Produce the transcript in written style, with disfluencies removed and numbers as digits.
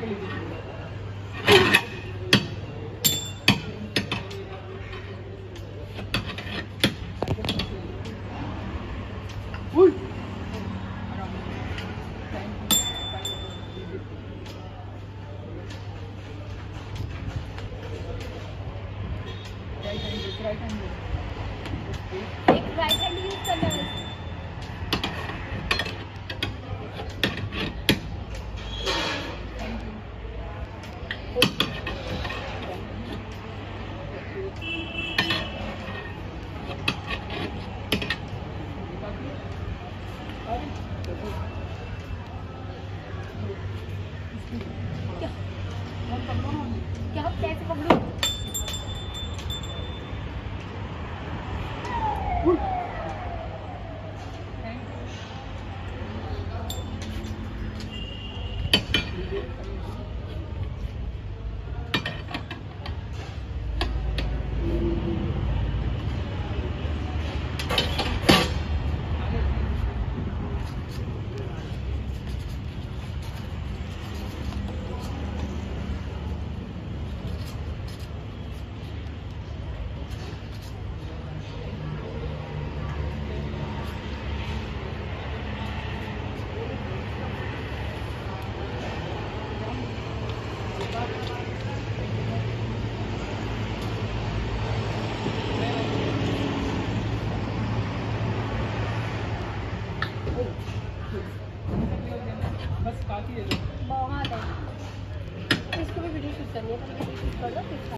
एक right hand use करना है। क्या कैसे पकड़ूं? बस काफी है। बहुत है। इसको भी वीडियो शूट करनी है, तो वीडियो शूट कर दो फिर।